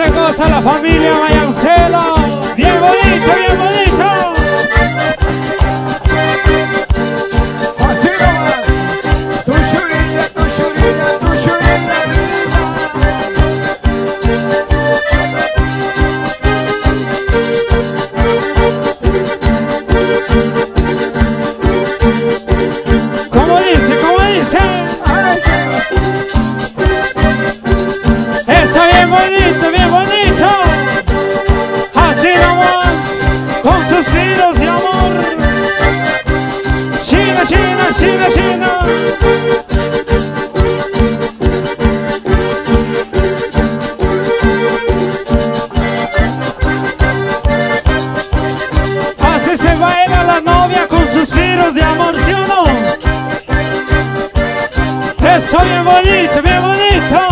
se goza la familia Mayancelo. Bien bonito, bien bonito. Así nomás. Tu churilla, tu churilla, tu churilla. ¿Cómo dice? ¿Cómo dice? Eso, bien bonito, bien bonito. Así nomás, con suspiros de amor. China, China, China, China. Así se baila la novia con suspiros de amor, ¿sí o no? Eso, bien bonito, bien bonito.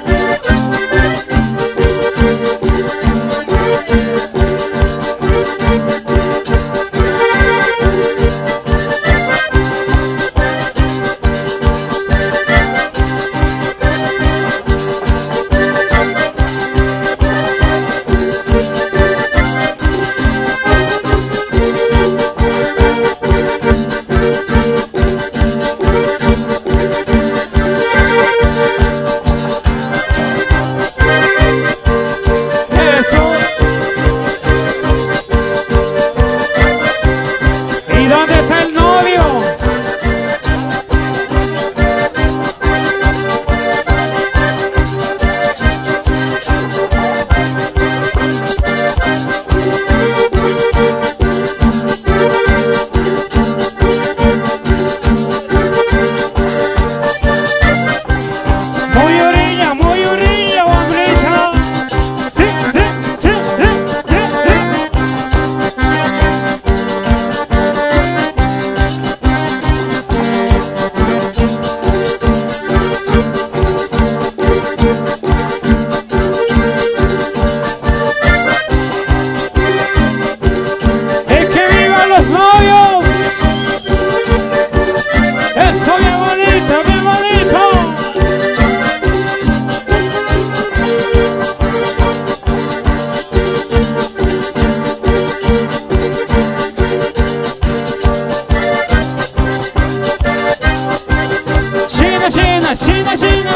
China, China, China.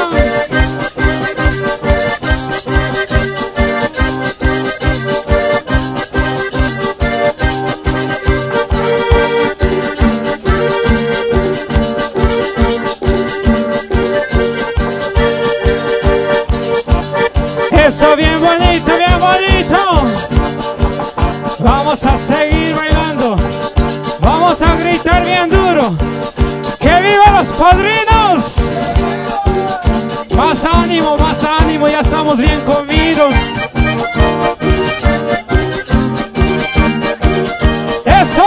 Eso, bien bonito, bien bonito. Vamos a seguir bailando. Vamos a gritar bien duro. ¡Que vivan los padrinos! Más ánimo, ya estamos bien comidos. ¡Eso!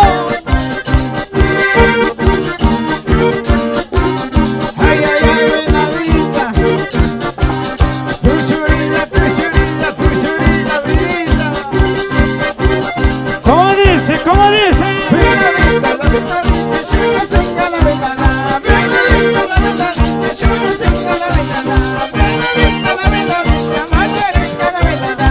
Ay, ay, ay, venadita. Tu churilla, tu churilla, tu churilla, venita. ¿Cómo dice? ¿Cómo dice? Venadita, la venadita, churilla, seca la venada. Venadita, la venadita, churilla, seca la venada. Venadita, la venadita, mayeresca la venada.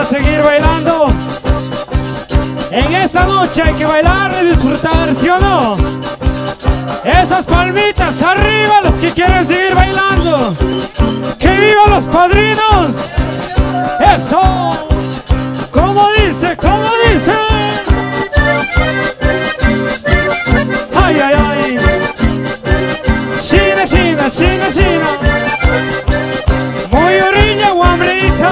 seguir bailando. En esta noche hay que bailar y disfrutar, ¿sí o no? Esas palmitas arriba los que quieren seguir bailando. ¡Que vivan los padrinos! ¡Eso! ¿Cómo dice? ¿Cómo dice? ¡Ay, ay, ay! ¡China, China, China, China! ¡Muy orilla, guambrita!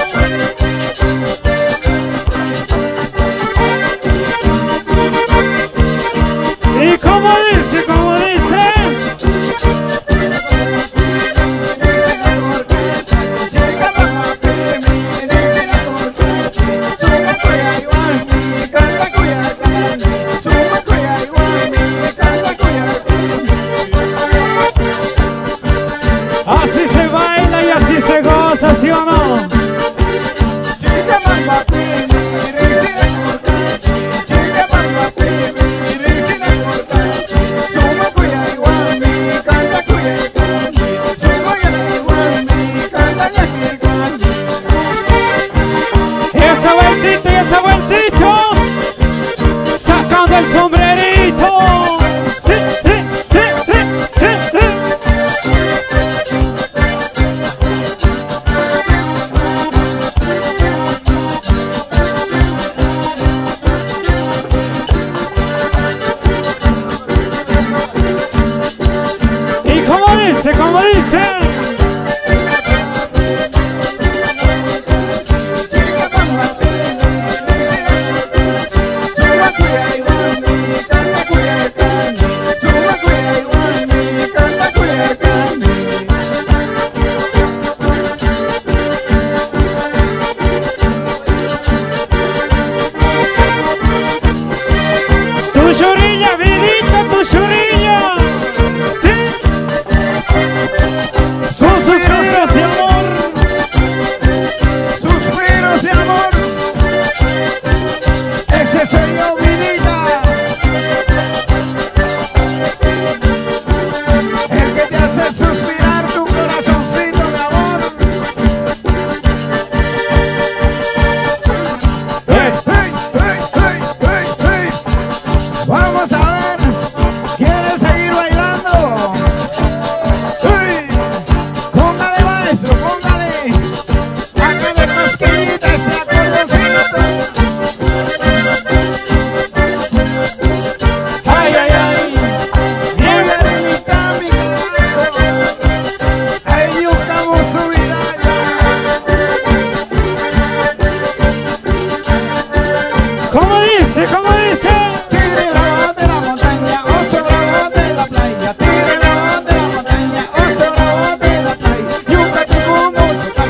¿Y cómo dice? ¿Cómo dice? Así se baila y así se goza, ¿sí o no? Esa vueltito, sacando el sombrerito. Sí, sí, sí, sí, sí, sí. ¿Y cómo dice? ¿Cómo dice? Tu churilla, vidita, tu churilla. Sí. Son suspiros de amor. Suspiros de amor. Ese soy yo, vidita. El que te hace suspirar tu corazoncito de amor. Pues, Hey, hey, hey, hey, hey. Vamos a ver, ¿quieres seguir bailando? Hey, póngale maestro, póngale. Hágale cosquillita ese acordeoncito. ay, ay, ay. Bien, arenita, mi carajo. Ahí buscamos su vida. ¿Cómo dice? ¿Cómo dice? Tigre bravo de la montaña, oso bravo de la playa. Tigre bravo de la montaña, oso bravo de la playa. Yuca, ticumbo,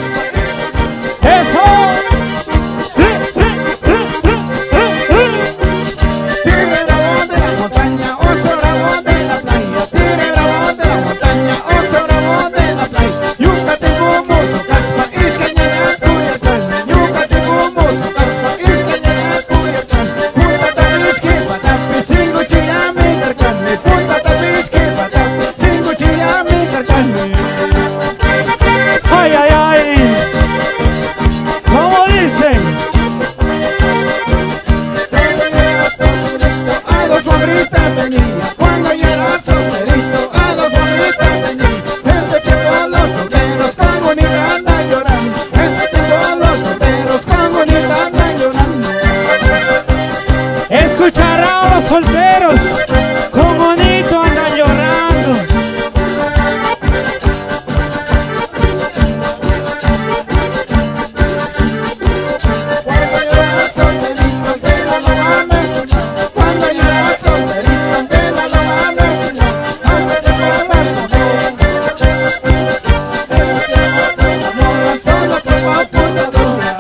Eso. Sí, sí, sí, sí, sí, sí. tigre bravo de la montaña, oso bravo de la playa. Tigre bravo de la montaña, oso bravo de la playa. Yuca, ticumbo, caspa, iscañana, cuyacán. Yuca, ticumbo, caspa, iscañana, cuyacán. Punta tapisque, patapi, cinco chillame, carcane. Punta tapisque, patapi, cinco chillame, carcane. Ay, ay, ay. ¿Cómo dice? A dos guambritas de niña, cuando yo era solterito, a dos guambritas de niña. Este tiempo los solteros con bonita andan llorando. Este tiempo los solteros con bonita andan llorando. Escucharán a los solteros. Con bonito andan llorando. Cuando yo era solterito, de la loma me soñaba. Cuando yo era solterito, de la loma me soñaba. Antes de formar amor, solo tengo apuntadura.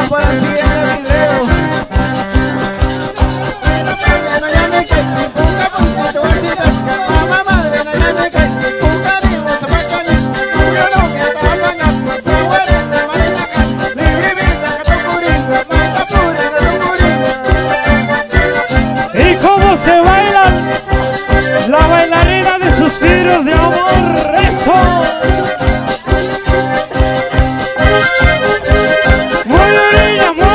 vamos para el siguiente video. ¿Y cómo se bailan? La bailarina de suspiros de amor. ¡Eso! Muy orilla, muy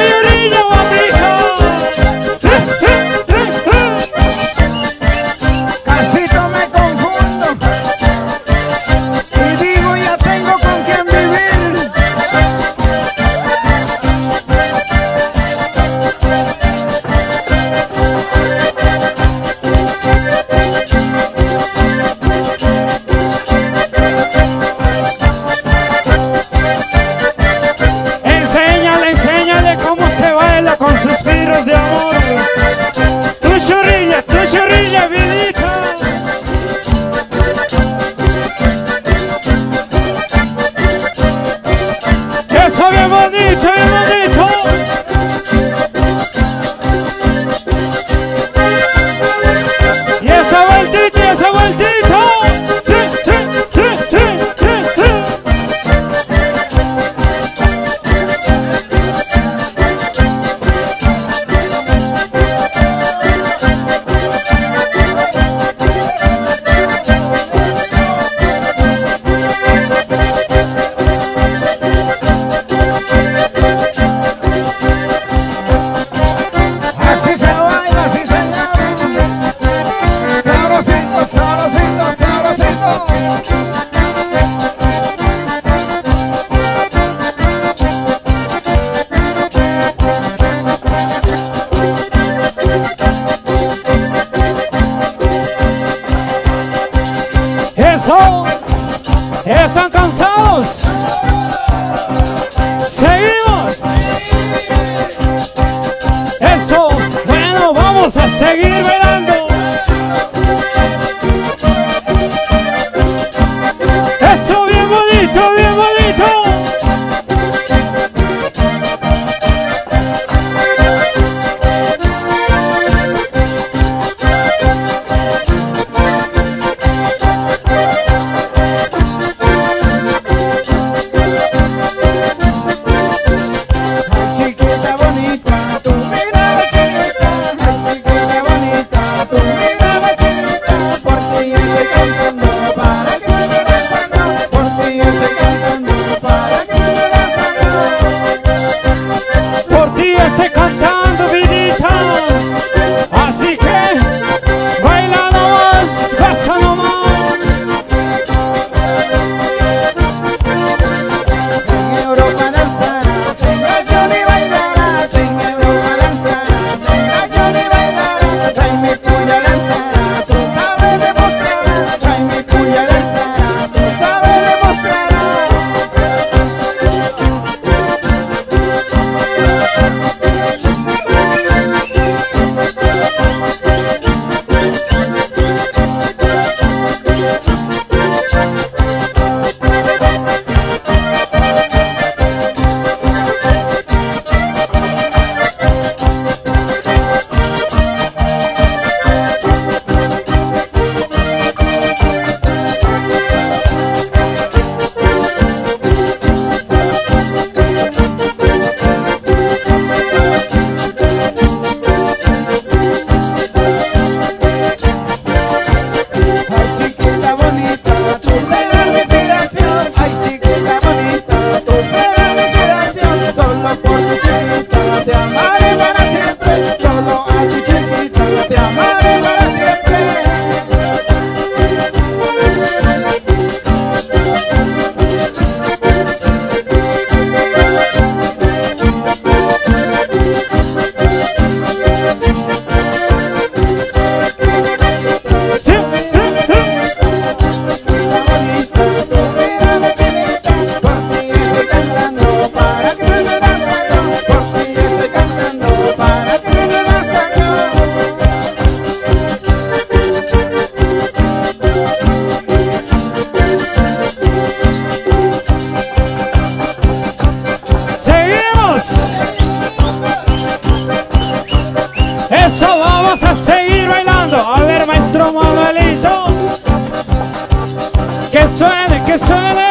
suene, que suene.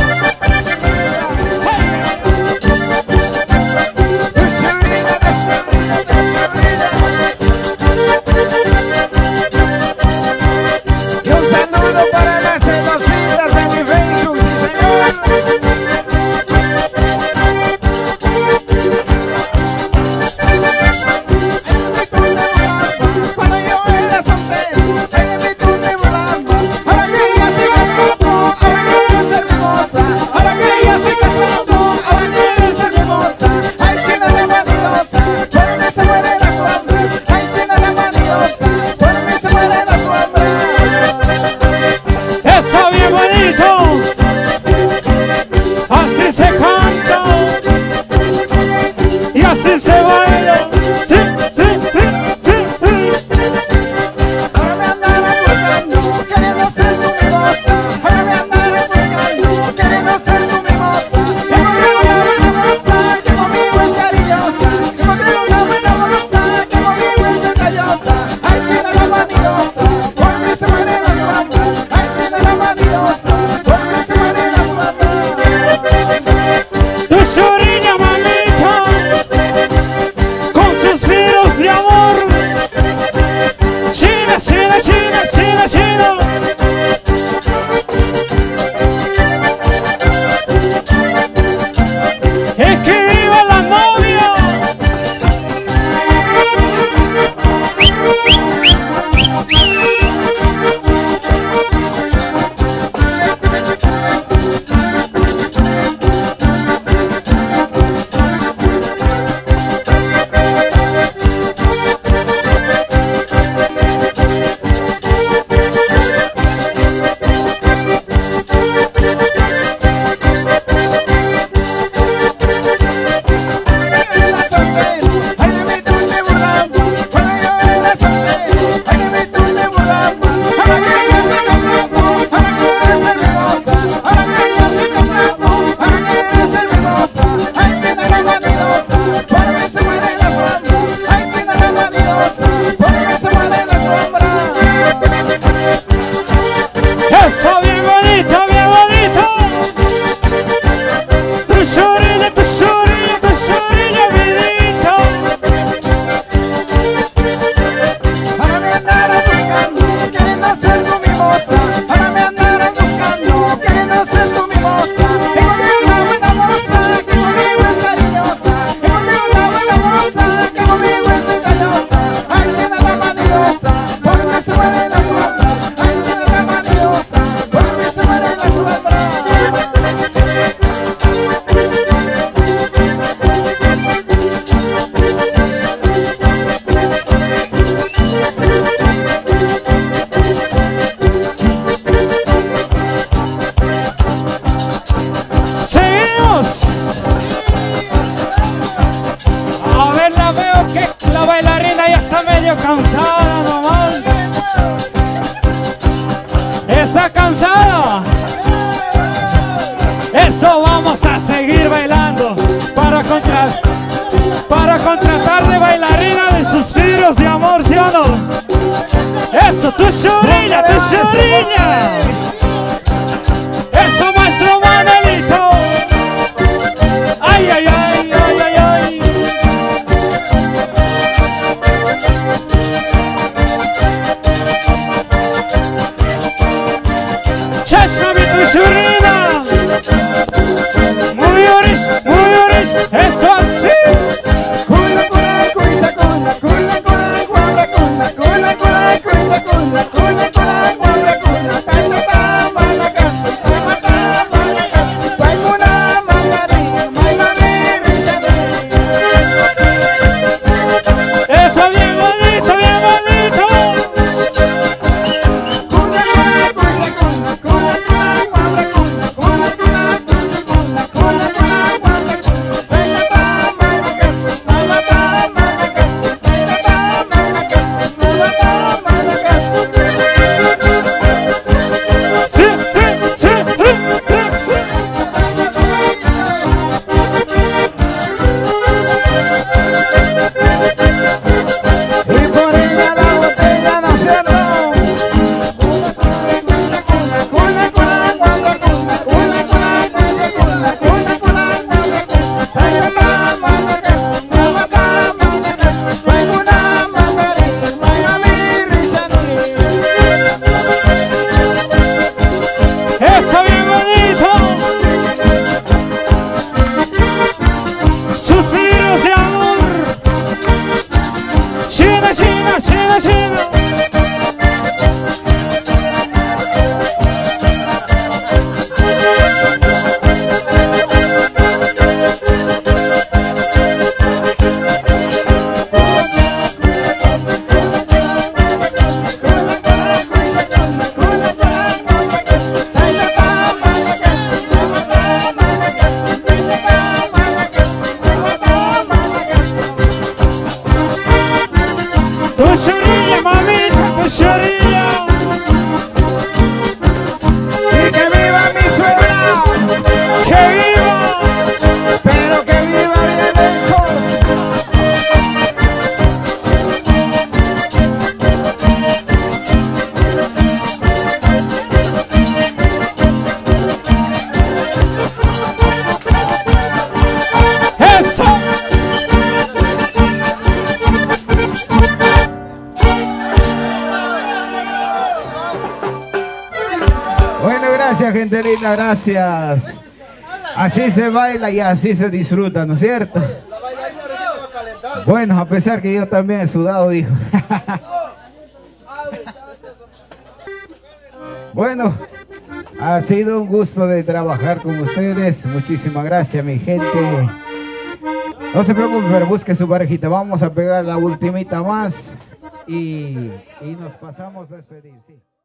Y un saludo para las celositas de mi Facebook, sí señor. Cuando yo era soltero, ella me contemplaba. Ahora que ella se casó, ahora quiere ser mi moza. Ahora que ella se casó, ahora quiere ser mi moza. Ay, china la manidosa, por mí se mueren las sombras. Ay, china la manidosa, por mí se mueren las sombras. Eso bien bonito. Así se canta y así se baila. Sí, sí, sí, sí, sí. Ahora me andarán buscando, queriendo ser tu mimosa. Ahora me andarán buscando, queriendo ser tu mimosa. Encontré una buena moza que conmigo es cariñosa. Encontré una buena moza que conmigo es detallosa. Ay, china la manidosa, por mí se mueren las bandas. Ay, china la manidosa, por mí se mueren las bandas. Tu churiña manita, con suspiros de amor. China, China, China, China, China. Y que viva la novia. Eso bien bonito, bien bonito. Tu churiña, tu churiña, tu churiña, vidito. Ahora me andarán buscando, queriendo ser tu mimosa. Ahora me andarán buscando, queriendo ser tu mimosa. Encontré una buena moza que conmigo es cariñosa. Encontré una buena moza que conmigo es detallosa. Ay, china la manidosa, por mí se mueren las sombras. Ay, china la manidosa, por mí se mueren las sombras. Seguimos. A ver, la veo que la bailarina ya está medio cansada nomás. ¿Está cansada? Eso, vamos a seguir bailando para contratar de bailarina de suspiros de amor, ¿sí o no? Eso, tu churiña, tu churiña. Eso, maestro Manuelito. Ay, ay, ay, ay, ay, ay. Chashnavi, tu churina. Muy orish, eso así. Cula, cula, cuisa, cula, cula, cula, guarda, cula, cula, cula, cuisa, cula, cula, cula, guarda, cula, tanta, suspiros de amor. China, China, China, China. Tu chorilla, mamita, tu chorilla. Y que viva mi suegra, ¡Que viva! pero que viva bien lejos. ¡Eso! Bueno, gracias, gente linda, gracias. Así se baila y así se disfruta, ¿no es cierto? Bueno, a pesar que yo también he sudado, dijo. Bueno, ha sido un gusto de trabajar con ustedes. Muchísimas gracias, mi gente. No se preocupen, pero busque su parejita. Vamos a pegar la ultimita más y nos pasamos a despedir, sí.